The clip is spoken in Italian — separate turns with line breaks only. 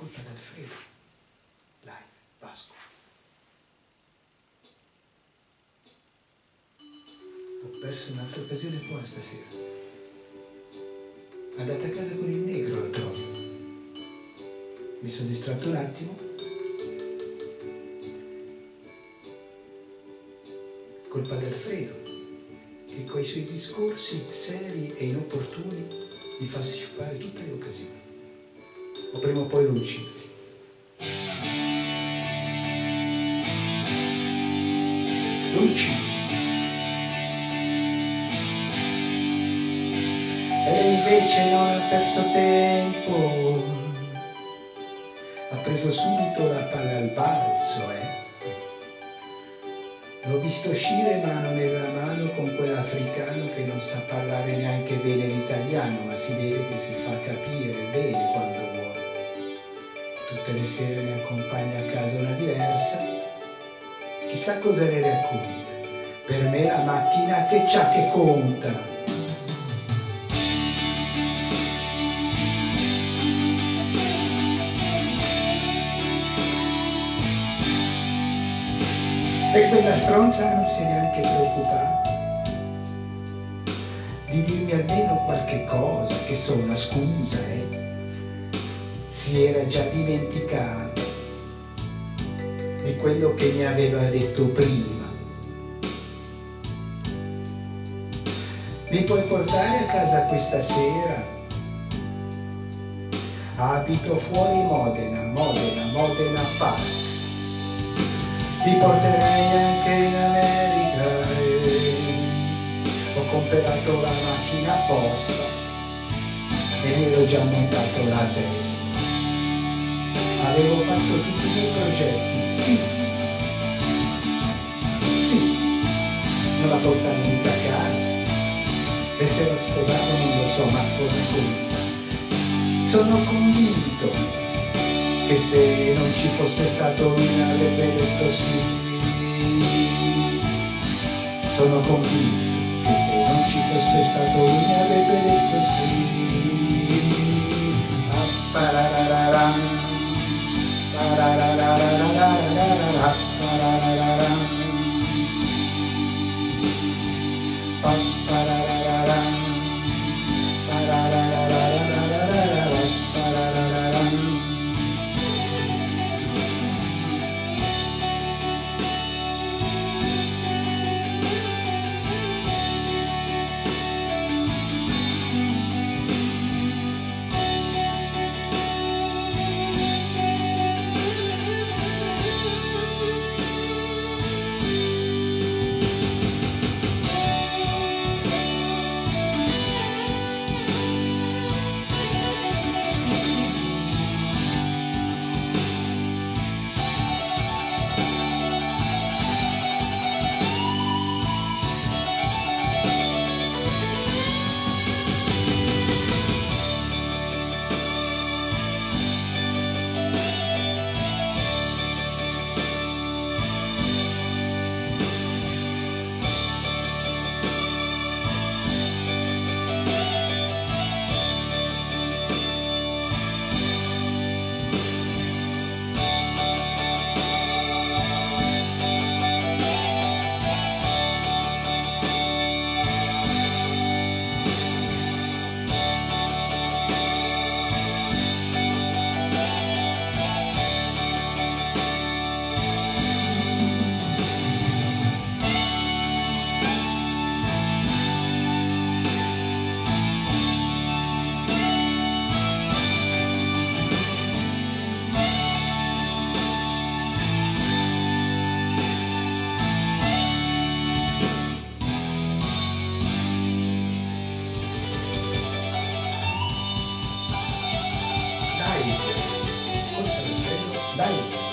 colpa d'Alfredo. Dai, Vasco. Ho perso un'altra occasione buona stasera. Andate a casa con il negro, lo trovo. Mi sono distratto un attimo. Colpa d'Alfredo, che coi suoi discorsi seri e inopportuni mi fa sciupare tutte le occasioni. O prima o poi lo uccido. Lo uccido. E lei invece non ha perso tempo. Ha preso subito la palla al balzo, L'ho visto uscire mano nella mano con quell'africano che non sa parlare neanche bene l'italiano, ma si vede che si fa capire bene quando vuole. Tutte le sere mi accompagna a casa una diversa. Chissà cosa le racconta. Per me la macchina che c'ha che conta. E quella stronza non si è neanche preoccupata di dirmi almeno qualche cosa, che so, una scusa, Si era già dimenticata di quello che mi aveva detto prima. Mi puoi portare a casa questa sera? Abito fuori Modena, Modena Park. Ti porterei anche in America, Ho comprato la macchina apposta e mi ero già montato la testa. Avevo fatto tutti i miei progetti, sì, non la portavo mica a casa. E se lo sposavo non lo so, ma cosa conta. Sono convinto che se non ci fosse stato lui mi avrebbe detto sì. Sono convinto che se non ci fosse stato lui mi avrebbe detto sì. Pararararam, parararararararara, pararararam, pararararam, parararararararara, pararararam. Dai.